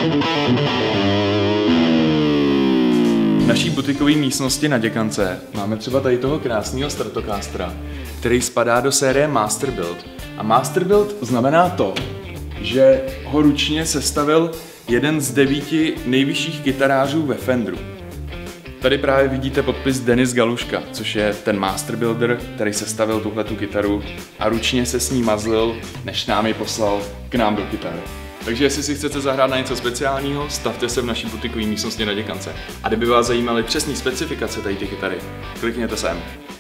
V naší butikové místnosti na Děkance máme třeba tady toho krásného Stratocastera, který spadá do série Masterbuild. A Masterbuild znamená to, že ho ručně sestavil jeden z 9 nejvyšších kytarářů ve Fenderu. Tady právě vidíte podpis Denis Galuška, což je ten masterbuilder, který sestavil tuhletu kytaru a ručně se s ní mazlil, než nám ji poslal k nám do kytary. Takže jestli si chcete zahrát na něco speciálního, stavte se v naší butikové místnosti na Děkance. A kdyby vás zajímaly přesné specifikace tady ty kytary, klikněte sem.